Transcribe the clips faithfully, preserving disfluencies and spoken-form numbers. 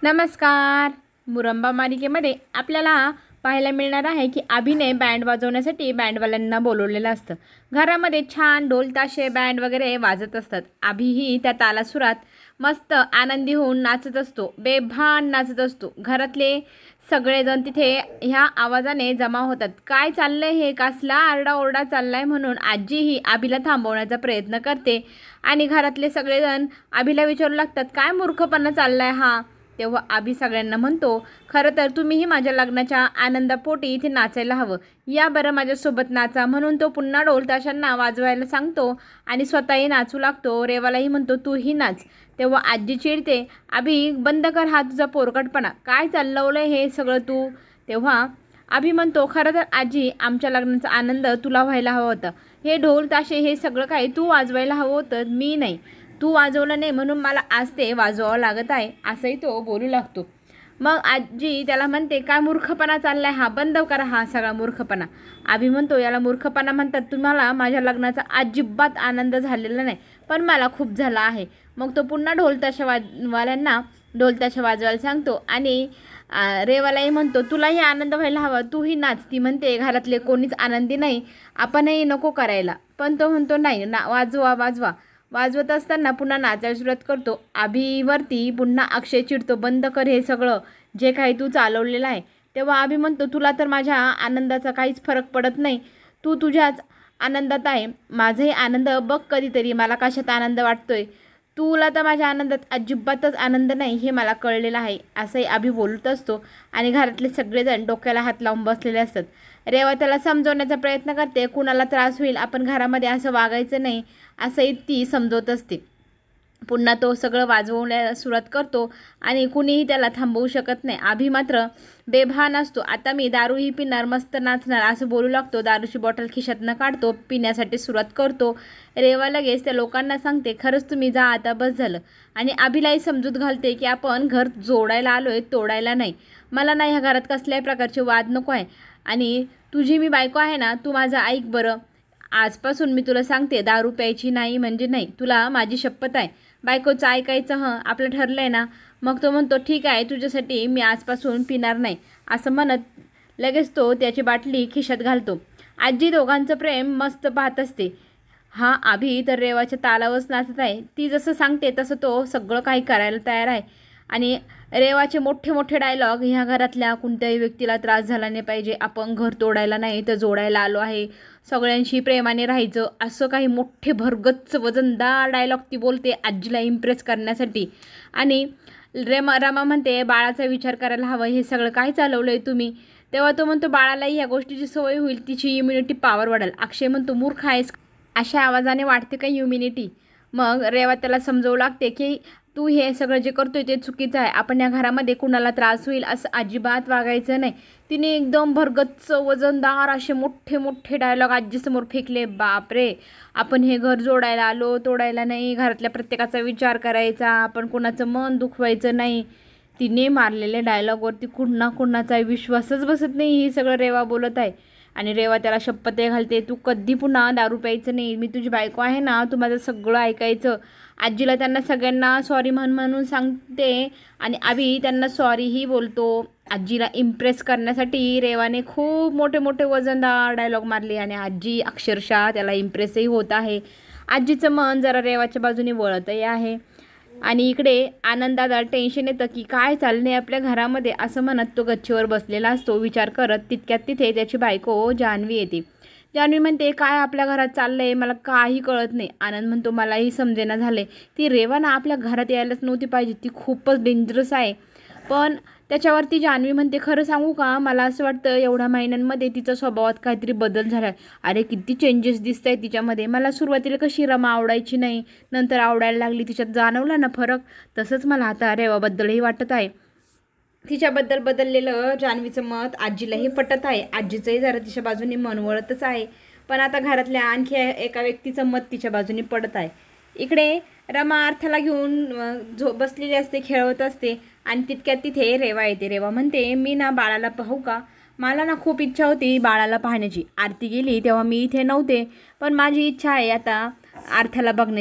नमस्कार. मुरंबा मालिकेमध्ये आपल्याला पाहायला मिळणार आहे की अभिने बँड वाजवण्यासाठी बँडवाल्यांना बोलवलेलं असतं. घरामध्ये छान ढोल ताशे बँड वगैरे वाजत असतात. अभिही त्या तालासुरात मस्त आनंदी होऊन नाचत असतो, बेभान नाचत असतो. घरातले सगळेजण तिथे ह्या आवाजाने जमा होतात. काय चाललंय हे, कसला आरडाओरडा चाललाय म्हणून आजीही अभिला थांबवण्याचा प्रयत्न करते आणि घरातले सगळेजण अभिला विचारू लागतात, काय मूर्खपणा चाललाय हा. तेव्हा अभि सगळ्यांना म्हणतो, खरं तर तुम्हीही माझ्या लग्नाच्या आनंदापोटी इथे नाचायला हवं, या बरं माझ्यासोबत नाचा. म्हणून तो पुन्हा ढोल ताशांना वाजवायला सांगतो आणि स्वतःही नाचू लागतो. रेवालाही म्हणतो, तूही नाच. तेव्हा आजी चिडते, अभि बंद कर हा तुझा पोरकटपणा, काय चालवलंय हे सगळं तू. तेव्हा अभि म्हणतो, खरं तर आजी आमच्या लग्नाचा आनंद तुला व्हायला हवा होता. हे ढोल ताशे हे सगळं काही तू वाजवायला हवं होतं, मी नाही. तू वाजवलं नाही म्हणून मला आज ते वाजवावं लागत आहे, असंही तो बोलू लागतो. मग आजी त्याला म्हणते, काय मूर्खपणा चाललाय हा, बंद करा हा सगळा मूर्खपणा. अभि म्हणतो, याला मूर्खपणा म्हणतात. तुम्हाला माझ्या लग्नाचा अजिबात आनंद झालेला नाही, पण मला खूप झाला आहे. मग तो पुन्हा ढोल ताशा वाजवाल्यांना ढोल ताशा वाजवायला सांगतो आणि रेवालाही म्हणतो, तुलाही आनंद व्हायला हवा, तूही नाच. ती म्हणते, घरातले कोणीच आनंदी नाही, आपणही नको करायला. पण तो म्हणतो, नाही ना, वाजवा वाजवा. वाजवत असताना पुन्हा नाचायला सुरुवात करतो. अभिवरती पुन्हा अक्षय चिडतो, बंद कर हे सगळं जे काही तू चालवलेलं आहे. तेव्हा अभि म्हणतो, तुला तर माझ्या आनंदाचा काहीच फरक पडत नाही, तू तुझ्याच आनंदात आहे. माझाही आनंद बघ कधीतरी, मला कशात आनंद वाटतोय. तुला तर माझ्या आनंदात अजिबातच आनंद नाही हे मला कळलेलं आहे, असंही अभि बोलत असतो. आणि घरातले सगळेजण डोक्याला हात लावून बसलेले असतात. रेवा त्याला समजवण्याचा प्रयत्न करते, कुणाला त्रास होईल, आपण घरामध्ये असं वागायचं नाही, असंही ती समजवत असते. पुन्हा तो सगळं वाजवण्याला सुरुवात करतो आणि कुणीही त्याला थांबवू शकत नाही. अभि मात्र बेभान असतो. आता मी दारूही पिणार, मस्त नाचणार असं बोलू लागतो. दारूची बॉटल खिशातनं काढतो, पिण्यासाठी सुरुवात करतो. रेवा लगेच त्या लोकांना सांगते, खरंच तुम्ही जा आता, बस झालं. आणि अभिलाही समजूत घालते की आपण घर जोडायला आलोय, तोडायला नाही. मला ना ह्या घरात कसल्याही प्रकारचे वाद नको आहे. आणि तुझी मी बायको आहे ना, तू माझं ऐक बरं. आजपासून मी तुला सांगते, दारू प्यायची नाही म्हणजे नाही, तुला माझी शपथ आहे. बायकोचं ऐकायचं हं, आपलं ठरलं आहे ना. मग तो म्हणतो, ठीक आहे, तुझ्यासाठी मी आजपासून पिणार नाही, असं म्हणत लगेच तो त्याची बाटली खिशात घालतो. आजी दोघांचं प्रेम मस्त पाहत असते. हा अभि तर रेवाच्या तालावरच नाचत आहे. ती जसं सांगते तसं तो सगळं काही करायला तयार आहे. आणि रेवाचे मोठे मोठे डायलॉग, ह्या घरातल्या कोणत्याही व्यक्तीला त्रास झाला नाही पाहिजे, आपण घर तोडायला नाही तर जोडायला आलो आहे, सगळ्यांशी प्रेमाने राहायचं, असं काही मोठे भरगच्च वजनदार डायलॉग ती बोलते आजीला इम्प्रेस करण्यासाठी. आणि रेमा रमा म्हणते, बाळाचा विचार करायला हवा, हे सगळं काय चालवलं आहे तुम्ही. तेव्हा तो म्हणतो, बाळालाही ह्या गोष्टीची सवय होईल, तिची इम्युनिटी पॉवर वाढेल. अक्षय म्हणतो, मूर्ख आहेस, अशा आवाजाने वाढते का इम्युनिटी. मग रेवा त्याला समजवू लागते की तू हे सगळं जे करतोय ते चुकीचं आहे, आपण या घरामध्ये कुणाला त्रास होईल असं अजिबात वागायचं नाही. तिने एकदम भरगच्च वजनदार असे मोठे मोठे डायलॉग आजीसमोर फेकले. बापरे, आपण हे घर जोडायला आलो, तोडायला नाही, घरातल्या प्रत्येकाचा विचार करायचा, आपण कुणाचं मन दुखवायचं नाही. तिने मारलेल्या डायलॉगवरती कुणा कुणाचा विश्वासच बसत नाही. हे सगळं रेवा बोलत आहे. आणि रेवा त्याला शपथ घालते, तू कधी पुन्हा दारू प्यायचं नाही, मी तुझी बायको आहे ना, तू माझं सगळं ऐकायचं. आजीला त्यांना सगळ्यांना सॉरी म्हण म्हणून सांगते आणि अभि त्यांना सॉरीही बोलतो. आजीला इम्प्रेस करण्यासाठी रेवाने खूप मोठे मोठे वजनदार डायलॉग मारले आणि आजी अक्षरशः त्याला इम्प्रेसही होत आहे. आजीचं मन जरा रेवाच्या बाजूने वळतही आहे. आणि इकडे आनंदाला टेन्शन येतं की काय चाललंय आपल्या घरामध्ये, असं म्हणत तो गच्चीवर बसलेला असतो विचार करत. तितक्यात तिथे त्याची बायको जान्हवी येते. जान्हवी म्हणते, काय आपल्या घरात चाललंय, मला काही कळत नाही. आनंद म्हणतो, मलाही समजेना झाले, ती रेवा ना आपल्या घरात यायलाच नव्हती पाहिजे, ती खूपच डेंजरस आहे. पण त्याच्यावरती जान्हवी म्हणते, खरं सांगू का, मला असं वाटतं एवढ्या महिन्यांमध्ये तिचा स्वभावात काहीतरी बदल झाला आहे. अरे किती चेंजेस दिसत आहेत तिच्यामध्ये. मला सुरुवातीला कशी रमा आवडायची नाही, नंतर आवडायला लागली, तिच्यात जाणवला ना फरक, तसंच मला आता रेवाबद्दलही वाटत आहे. तिच्याबद्दल बदललेलं जान्हवीचं मत आजीलाही पटत आहे. आजीचंही जरा तिच्या बाजूने मन वळतच आहे. पण आता घरातल्या आणखी एका व्यक्तीचं मत तिच्या बाजूने पडत आहे. इकडे रमा अर्थाला घेऊन झो बसलेली असते, खेळवत असते आणि तितक्यात तिथे रेवा येते. रेवा म्हणते, मी ना बाळाला पाहू का, मला ना खूप इच्छा होती बाळाला पाहण्याची. आरती गेली तेव्हा मी इथे नव्हते, पण माझी इच्छा आहे आता अर्थाला बघण्याची.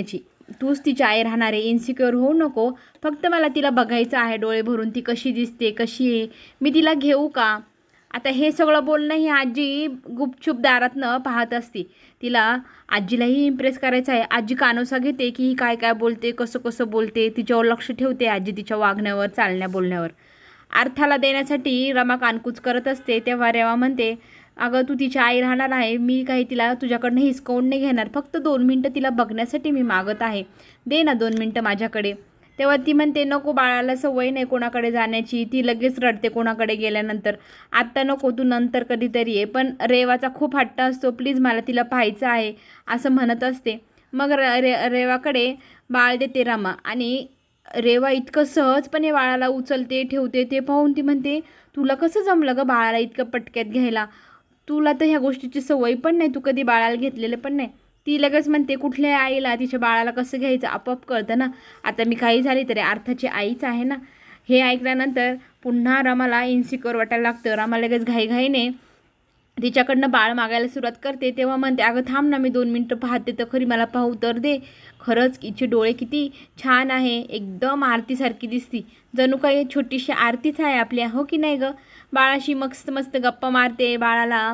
तूच तिची आई राहणार आहे, इन्सिक्युअर होऊ नको, फक्त मला तिला बघायचं आहे डोळे भरून, ती कशी दिसते, कशी आहे, मी तिला घेऊ का. आता हे सगळं बोलणं ही आजी गुपचूप दारातनं पाहत असते. तिला आजीलाही इम्प्रेस करायचं आहे. आजी कानोसा घेते की ही काय काय बोलते, कसं कसं बोलते, तिच्यावर लक्ष ठेवते आजी, तिच्या वागण्यावर, चालण्या बोलण्यावर. अर्थाला देण्यासाठी रमा कानकूच करत असते. तेव्हा रेवा म्हणते, अगं तू तिची आई राहणार आहे, मी काही तिला तुझ्याकडनं हिसकावून नाही घेणार, फक्त दोन मिनटं तिला बघण्यासाठी मी मागत आहे, दे ना दोन मिनटं माझ्याकडे. तेव्हा ती म्हणते, नको, बाळाला सवय नाही कोणाकडे जाण्याची, ती लगेच रडते कोणाकडे गेल्यानंतर, आत्ता नको, तू नंतर कधीतरी ये. पण रेवाचा खूप हट्ट असतो, प्लीज मला तिला पाहायचं आहे असं म्हणत असते. मग रे रेवाकडे बाळ देते रमा आणि रेवा इतकं सहजपणे बाळाला उचलते, ठेवते. ते पाहून ती म्हणते, तुला कसं जमलं गं बाळाला इतकं पटक्यात घ्यायला, तुला तर ह्या गोष्टीची सवय पण नाही, तू कधी बाळाला घेतलेलं पण नाही. ती लगेच म्हणते, कुठल्या आईला तिच्या बाळाला कसं घ्यायचं आपोआप कळतं ना, आता मी काही झाली तरी अर्थाची आईच आहे ना. हे ऐकल्यानंतर पुन्हा रमाला इन्सिक्युअर वाटायला लागतं. रमा लगेच घाईघाईने तिच्याकडनं बाळ मागायला सुरुवात करते. तेव्हा म्हणते, अगं थांब ना, मी दोन मिनटं पाहते तर खरी, मला पाहू तर दे. खरंच हिचे डोळे किती छान आहे, एकदम आरतीसारखी दिसती, जणू काही छोटीशी आरतीच आहे आपल्या, हो की नाही गं. बाळाशी मस्त मस्त गप्पा मारते, बाळाला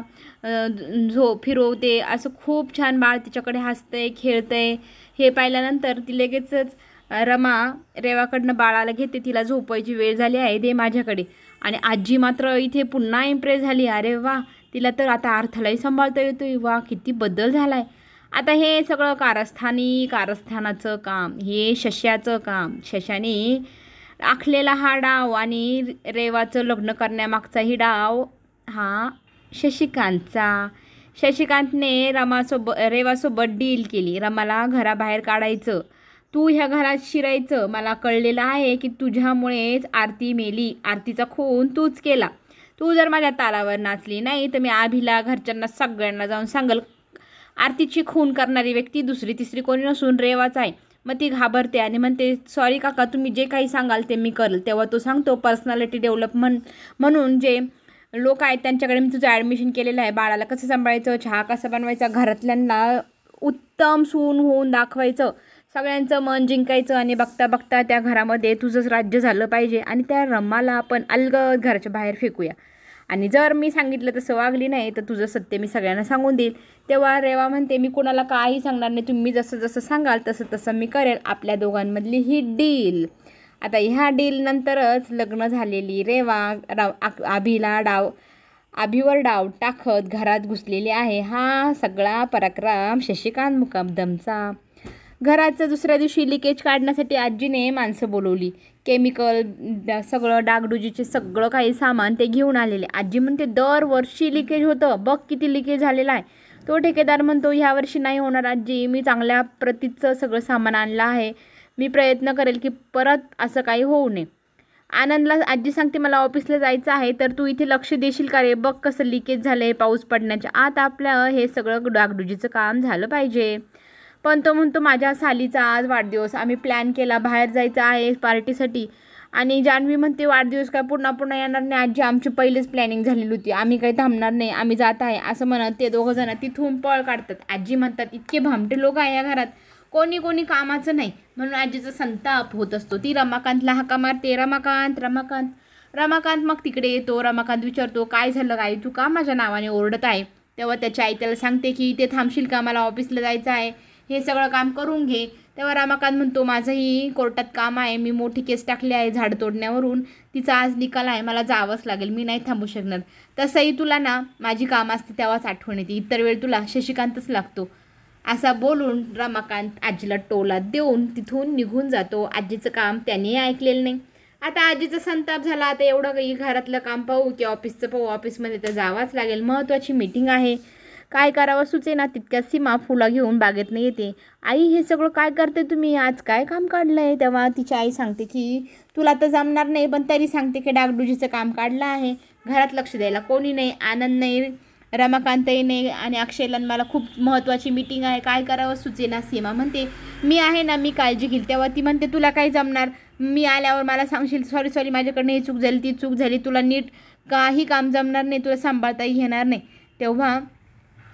झो फिरवते, असं खूप छान बाळ तिच्याकडे हसतंय, खेळतंय. हे पाहिल्यानंतर ती लगेचच रमा रेवाकडनं बाळाला घेते, तिला झोपायची वेळ झाली आहे, दे माझ्याकडे. आणि आजी मात्र इथे पुन्हा इम्प्रेस झाली, अरे वा, तिला तर आता अर्थालाही सांभाळता येतोय, वा किती बदल झाला आहे. आता हे सगळं कारस्थानी कारस्थानाचं काम, हे शश्याचं काम, शशाने आखलेला हा डाव आणि रेवाचं लग्न करण्यामागचाही डाव हा शशिकांतचा. शशिकांतने रमासोबत रेवासोबत डील केली, रमाला घराबाहेर काढायचं, तू ह्या घरात शिरायचं, मला कळलेलं आहे की तुझ्यामुळेच आरती मेली, आरतीचा खून तूच केला, तू जर माझ्या तालावर नाचली नाही तर मी आभीला, घरच्यांना, सगळ्यांना जाऊन सांगल आरतीची खून करणारी व्यक्ती दुसरी तिसरी कोणी नसून रेवाच आहे. मग ती घाबरते आणि म्हणते, सॉरी काका, तुम्ही जे काही सांगाल ते मी करेल. तेव्हा तो सांगतो, पर्सनॅलिटी डेव्हलपमेंट म्हणून जे लोक आहेत त्यांच्याकडे मी तुझं ॲडमिशन केलेलं आहे, बाळाला कसं सांभाळायचं, चहा कसा बनवायचा, घरातल्यांना उत्तम सून होऊन दाखवायचं, सगळ्यांचं मन जिंकायचं आणि बघता बघता त्या घरामध्ये तुझंच राज्य झालं पाहिजे आणि त्या रमाला आपण अलगद घराच्या बाहेर फेकूया. आणि जर मी सांगितलं तसं वागली नाही तर तुझं सत्य मी सगळ्यांना सांगून देईल. तेव्हा रेवा म्हणते, मी कोणाला काही सांगणार नाही, तुम्ही जसं जसं सांगाल तसं तसं मी करेल. आपल्या दोघांमधली ही डील. आता ह्या डीलनंतरच लग्न झालेली रेवा राव आभीला डाव आभीवर डाव टाकत घरात घुसलेली आहे. हा सगळा पराक्रम शशिकांत मुकदमचा. घराचं दुसऱ्या दिवशी लिकेज काढण्यासाठी आजीने माणसं बोलवली. केमिकल सगळं, डागडुजीचे सगळं काही सामान ते घेऊन आलेले. आजी म्हणते, दरवर्षी लिकेज होतं, बघ किती लिकेज झालेला आहे. तो ठेकेदार म्हणतो, ह्या वर्षी नाही होणार आजी, मी चांगल्या प्रतीचं सगळं सामान आणलं आहे, मी प्रयत्न करेल की परत असं काही होऊ नये. आनंदला आजी सांगते, मला ऑफिसला जायचं आहे, तर तू इथे लक्ष देशील का रे, बघ कसं लिकेज झालं आहे, पाऊस पडण्याच्या आत आपलं हे सगळं डागडुजीचं काम झालं पाहिजे. पण तो म्हणतो, माझ्या सालीचा आज वाढदिवस, आम्ही प्लॅन केला, बाहेर जायचं आहे पार्टीसाठी. आणि जान्हवी म्हणते, वाढदिवस काय पुन्हा पुन्हा येणार नाही आजी, आमची पहिलेच प्लॅनिंग झालेली होती, आम्ही काही थांबणार नाही, आम्ही जात आहे असं म्हणत ते दोघं जण तिथून पळ काढतात. आजी म्हणतात, इतके भामटे लोक आहे या घरात, कोणी कोणी कामाचं नाही, म्हणून आजीचा संताप होत असतो. ती रमाकांतला हाका मारते, रमाकांत रमाकांत रमाकांत मग तिकडे येतो. रमाकांत विचारतो, काय झालं आई, तू का माझ्या नावाने ओरडत आहे. तेव्हा त्याची आई त्याला सांगते की ते थांबशील का, मला ऑफिसला जायचं आहे, हे सगळं काम करून घे. तेव्हा रमाकांत म्हणतो, माझंही कोर्टात काम आहे, मी मोठी केस टाकली आहे झाड तोडण्यावरून, तिचा आज निकाल आहे, मला जावंच लागेल, मी नाही थांबू शकणार. तसंही तुला ना माझी कामं असते तेव्हाच आठवण येते, इतर वेळ तुला शशिकांतच लागतो. असा बोलून रमाकांत आजीला टोला देऊन तिथून निघून जातो. आजीचं काम त्याने ऐकलेलं नाही. आता आजीचा संताप झाला, आता एवढं काही घरातलं काम पाहू की ऑफिसचं पाहू, ऑफिसमध्ये तर जावंच लागेल, महत्त्वाची मीटिंग आहे, काय करावं सुचेना. तितक्या सीमा फुलं घेऊन बागेतनं येते. आई, हे सगळं काय करते तुम्ही, आज काय काम काढलं आहे. तेव्हा तिची आई सांगते की तुला तर जमणार नाही, पण तरी सांगते की डागडुजीचं काम काढलं आहे, घरात लक्ष द्यायला कोणी नाही, आनंद नाही, रमाकांतही नाही आणि अक्षयला मला खूप महत्त्वाची मीटिंग आहे, काय करावं सुचेना. सीमा म्हणते, मी आहे ना, मी काळजी घेईल. तेव्हा ती म्हणते, तुला काय जमणार, मी आल्यावर मला सांगशील, सॉरी सॉरी माझ्याकडनं ही चूक झाली, ती चूक झाली, तुला नीट काही काम जमणार नाही, तुला सांभाळताही येणार नाही. तेव्हा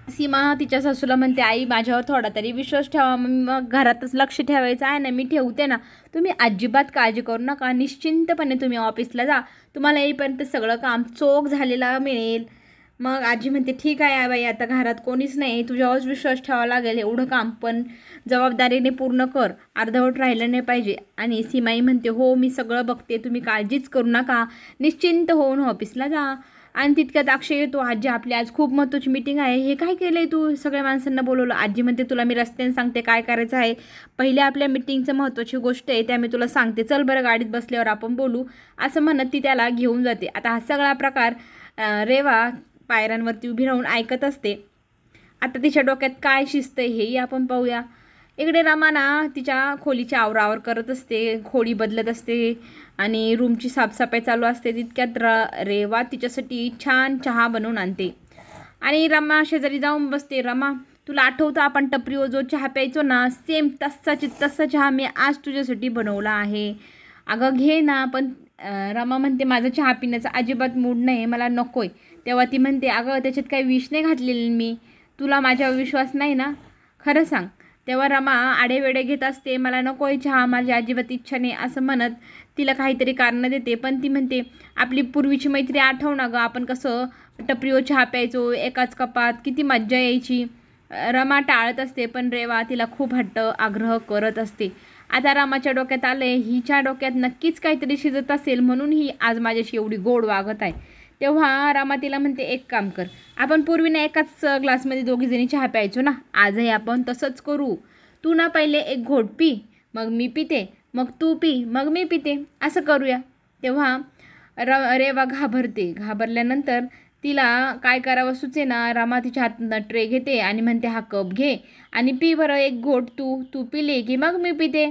सीमा तिच्या सासूला म्हणते, आई माझ्यावर थोडा तरी विश्वास ठेवा, मग घरातच लक्ष ठेवायचं आहे ना, मी ठेवते ना, तुम्ही अजिबात काळजी करू नका, निश्चिंतपणे तुम्ही ऑफिसला जा, तुम्हाला येईपर्यंत सगळं काम चोख झालेला मिळेल. मग आजी म्हणते, ठीक आहे बाई, आता घरात कोणीच नाही, तुझ्यावरच विश्वास ठेवावा लागेल, एवढं काम पण जबाबदारीने पूर्ण कर, अर्धवट राहिलं नाही पाहिजे. आणि सीमाई म्हणते, हो मी सगळं बघते, तुम्ही काळजीच करू नका, निश्चिंत होऊन ऑफिसला जा. आणि तितक्यात अक्षय येतो, आजी आपली आज खूप महत्त्वाची मीटिंग आहे, हे काय केलं आहे तू, सगळ्या माणसांना बोलवलं. आजी म्हणते, तुला मी रस्त्याने सांगते काय करायचं आहे, पहिल्या आपल्या मीटिंगचं महत्त्वाची गोष्ट आहे त्या मी तुला सांगते, चल बरं गाडीत बसल्यावर आपण बोलू, असं म्हणत ती त्याला घेऊन जाते. आता हा सगळा प्रकार रेवा पायऱ्यांवरती उभी राहून ऐकत असते. आता तिच्या डोक्यात काय शिस्त आहे हेही आपण पाहूया. इकडे रमाना तिच्या खोलीची आवरावर करत असते, खोली बदलत असते आणि रूमची साफसफाई चालू असते. तितक्यात र रेवा तिच्यासाठी छान चहा बनवून आणते आणि रमा शेजारी जाऊन बसते. रमा, तुला आठवतं आपण टपरीवर जो चहा प्यायचो ना, सेम तसाची तसा चहा मी आज तुझ्यासाठी बनवला आहे, अगं घे ना. पण रमा म्हणते, माझा चहा पिण्याचा अजिबात मूड नाही, मला नको आहे. तेव्हा ती म्हणते, अगं त्याच्यात काही विष नाही घातलेली मी, तुला माझ्यावर विश्वास नाही ना, खरं सांग. तेव्हा रमा आडेवेडे घेत असते, मला नको आहे चहा, माझी अजिबात इच्छा नाही असं म्हणत तिला काहीतरी कारणं देते. पण ती म्हणते, आपली पूर्वीची मैत्री आठव ना गं, आपण कसं टपरीवर चहा प्यायचो एकाच कपात, किती मज्जा यायची. रमा टाळत असते, पण रेवा तिला खूप हट्ट आग्रह करत असते. आता रमाच्या डोक्यात आले, हिच्या डोक्यात नक्कीच काहीतरी शिजत असेल म्हणून ही आज माझ्याशी एवढी गोड वागत आहे. तेव्हा रमा तिला म्हणते, एक काम कर, आपण पूर्वी ना एकाच ग्लासमध्ये दोघीजणी चहा प्यायचो ना, आजही आपण तसंच करू. तू ना पहिले एक घोट पी, मग मी पिते, मग तू पी, मग मी पिते, असं करूया. तेव्हा र रेवा घाबरते. घाबरल्यानंतर तिला काय करावं सुचेना. रमा तिच्या हातनं ट्रे घेते आणि म्हणते, हा कप घे आणि पी बरं एक घोट, तू तू पिले की मग मी पिते.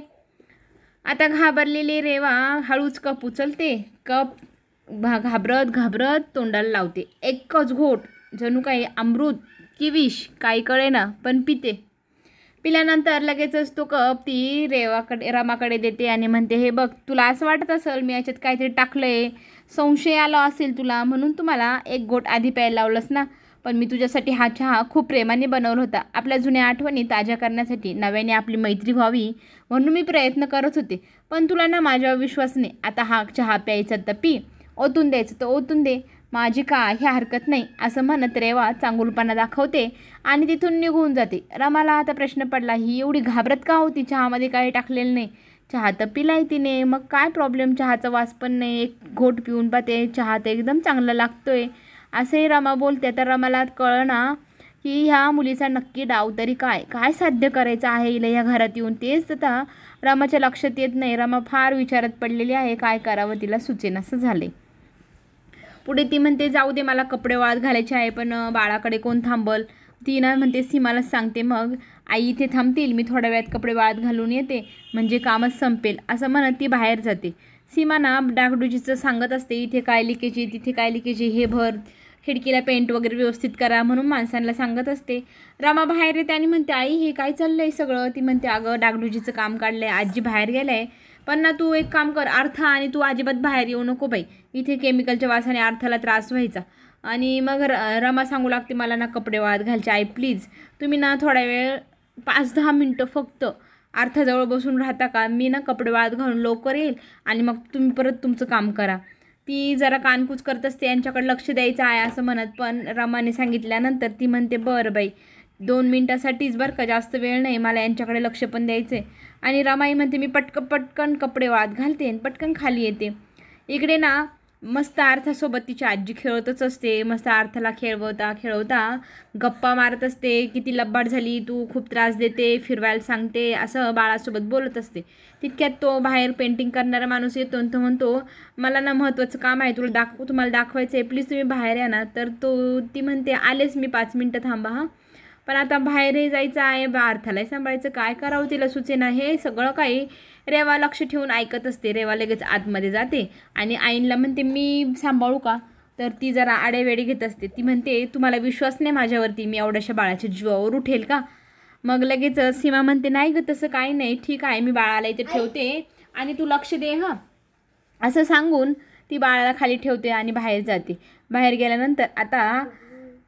आता घाबरलेली रेवा हळूच कप उचलते, कप घाबरत घाबरत तोंडाला लावते. एकच घोट, जणू काही अमृत की विष काही कळेना, पण पिते. पिल्यानंतर लगेचच तो कप ती रेवाकडे रमाकडे देते आणि म्हणते, हे बघ, तुला असं वाटत असेल मी याच्यात काहीतरी टाकलं आहे, संशय आला असेल तुला, म्हणून तुम्हाला एक घोट आधी प्यायला लावलंस ना, पण मी तुझ्यासाठी हा चहा खूप प्रेमाने बनवला होता, आपल्या जुन्या आठवणी ताज्या करण्यासाठी, नव्याने आपली मैत्री व्हावी म्हणून मी प्रयत्न करत होते, पण तुला ना माझ्यावर विश्वास नाही. आता हा चहा प्यायचा तर पी, ओतून द्यायचं तर ओतून दे, माझी काय ह्या हरकत नाही, असं म्हणत रेवा चांगुलपणा दाखवते आणि तिथून निघून जाते. रमाला आता प्रश्न पडला, ही एवढी घाबरत का होती, चहामध्ये काही टाकलेलं नाही, चहा तर पिलाय तिने, मग काय प्रॉब्लेम, चहाचा वास पण नाही, एक घोट पिऊन पाहते, चहा तर एकदम चांगला लागतोय, असेही रमा बोलते. तर रमाला कळना की ह्या मुलीचा नक्की डाव तरी काय काय साध्य करायचं आहे हिला ह्या घरात येऊन, तेच आता रमाच्या लक्षात येत नाही. रमा फार विचारात पडलेली आहे, काय करावं तिला सुचेनासं झाले. पुढे ती म्हणते, जाऊ दे, मला कपडे वाळत घालायचे आहे, पण बाळाकडे कोण थांबल. ती ना म्हणते, सीमालाच सांगते, मग आई इथे थांबतील, मी थोड्या वेळात कपडे वाळत घालून येते, म्हणजे कामच संपेल, असं म्हणत ती बाहेर जाते. सीमा ना डागडुजीचं सांगत असते, इथे काय लिकेज, तिथे काय लिकेज, हे भर, खिडकीला पेंट वगैरे व्यवस्थित करा म्हणून माणसांना सांगत असते. रमा बाहेर येते आणि म्हणते, आई हे काय चाललं आहे सगळं. ती म्हणते, अगं डागडुजीचं काम काढलं आहे, आजी बाहेर गेलं आहे, पण ना तू एक काम कर अर्थ, आणि तू अजिबात बाहेर येऊ नको बाई, इथे केमिकलच्या वासाने अर्थाला त्रास व्हायचा. आणि मग र रमा सांगू लागते, मला ना कपडे वाळत घालचे, आई प्लीज तुम्ही ना थोडा वेळ पाच दहा मिनटं फक्त अर्थाजवळ बसून राहता का, मी ना कपडे वाळत घालून लवकर येईल आणि मग तुम्ही परत तुमचं काम करा. ती जरा कानकूच करत असते, यांच्याकडे लक्ष द्यायचं आहे असं म्हणत, पण रमाने सांगितल्यानंतर ती म्हणते, बरं बाई, दोन मिनटासाठीच बरं का, जास्त वेळ नाही, मला यांच्याकडे लक्ष पण द्यायचं आहे. आणि रमाई म्हणते, मी पटकन पटकन कपडे वाळत घालते आणि पटकन खाली येते. इकडे ना मस्त अर्थासोबत तिची आजी खेळतच असते, मस्त अर्थाला खेळवता खेळवता गप्पा मारत असते, किती लब्बाड झाली तू, खूप त्रास देते, फिरवायला सांगते, असं बाळासोबत बोलत असते. तितक्यात तो बाहेर पेंटिंग करणारा माणूस येतो आणि तो म्हणतो, मला ना महत्त्वाचं काम आहे, तुला दाखवू तुम्हाला दाखवायचं आहे, प्लीज तुम्ही बाहेर या ना. तर तो ती म्हणते, आलेच मी, पाच मिनटं थांबा हां. पण आता बाहेरही जायचं आहे, बा अर्थालाही सांभाळायचं, काय करावं तिला सुचेना. हे सगळं काही रेवा लक्ष ठेवून ऐकत असते. रेवा लगेच आतमध्ये जाते आणि आईनला म्हणते, मी सांभाळू का. तर ती जरा आडेवेडी घेत असते. ती म्हणते, तुम्हाला विश्वास नाही माझ्यावरती, मी एवढ्याशा बाळाच्या जीवावर उठेल का. मग लगेच सीमा म्हणते, नाही गं तसं काही नाही, ठीक आहे, मी बाळाला इथे ठेवते आणि तू लक्ष दे हां, असं सांगून ती बाळाला खाली ठेवते आणि बाहेर जाते. बाहेर गेल्यानंतर आता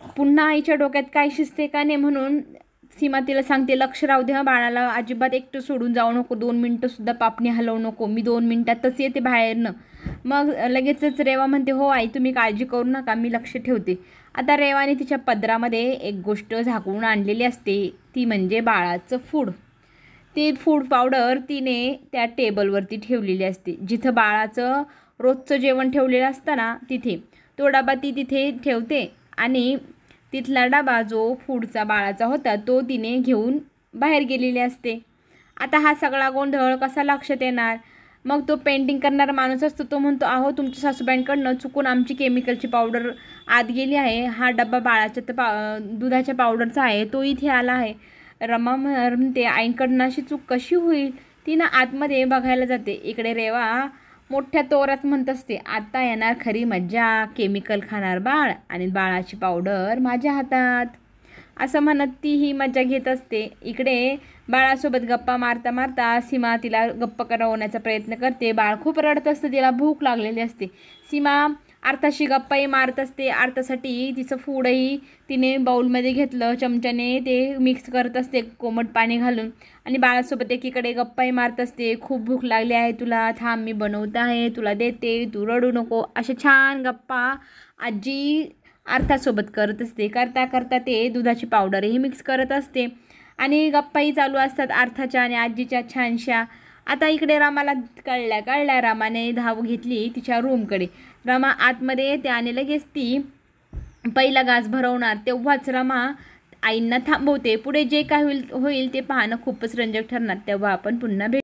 पुन्हा आईच्या डोक्यात काय शिजते का नाही म्हणून सीमा तिला सांगते, लक्ष राहू दे हं बाळाला, अजिबात एकटं सोडून जाऊ नको, दोन मिनटंसुद्धा पापणी हलवू नको, मी दोन मिनटातच येते बाहेरनं. मग लगेचच रेवा म्हणते, हो आई तुम्ही काळजी करू नका, मी लक्ष ठेवते. आता रेवाने तिच्या पदरामध्ये एक गोष्ट झाकून आणलेली असते, ती म्हणजे बाळाचं फूड. ती फूड पावडर तिने त्या टेबलवरती ठेवलेली असते, जिथं बाळाचं रोजचं जेवण ठेवलेलं असतं ना तिथे. तो डबा ती तिथे ठेवते आणि तिथला डबा जो फूडचा बाळाचा होता तो तिने घेऊन बाहेर गेलेली असते. आता हा सगळा गोंधळ कसा लक्षात येणार? मग तो पेंटिंग करणारा माणूस असतो, तो म्हणतो, अहो तुमच्या सासूबाईंकडनं चुकून आमची केमिकलची पावडर आत गेली आहे, हा डबा बाळाच्या तर पा दुधाच्या पावडरचा आहे, तो इथे आला आहे. रमा म्हणते, आईंकडनं अशी चूक कशी होईल? तिनं आतमध्ये बघायला जाते. इकडे रेवा मोठ्या तोरात म्हणत असते, आता येणार खरी मज्जा, केमिकल खाणार बाळ आणि बाळाची पावडर माझ्या हातात, असं म्हणत ती ही मज्जा घेत असते. इकडे बाळासोबत गप्पा मारता मारता सीमा तिला गप्प करवण्याचा प्रयत्न करते. बाळ खूप रडत असतं, तिला भूक लागलेली असते. सीमा अर्थाशी गप्पाही मारत असते. अर्थासाठी तिचं फूडही तिने बाऊलमध्ये घेतलं, चमच्याने ते मिक्स करत असते कोमट पाणी घालून आणि बाळासोबत एकीकडे गप्पाही मारत असते. खूप भूक लागली आहे तुला, थांब मी बनवत आहे, तुला देते, तू रडू नको, अशा छान गप्पा आजी अर्थासोबत करत असते. करता करता ते दुधाची पावडरही मिक्स करत असते आणि गप्पाही चालू असतात अर्थाच्या आणि आजीच्या छानशा. आता इकडे रामाला कळल्या कळल्या रामाने धाव घेतली तिच्या रूमकडे. रमा आतमध्ये येते आणि लगेच ती पहिला घास भरवणार, तेव्हाच रमा आईंना थांबवते. पुढे जे काय होईल होईल ते पाहणं खूपच रंजक ठरणार. तेव्हा आपण पुन्हा भेटू.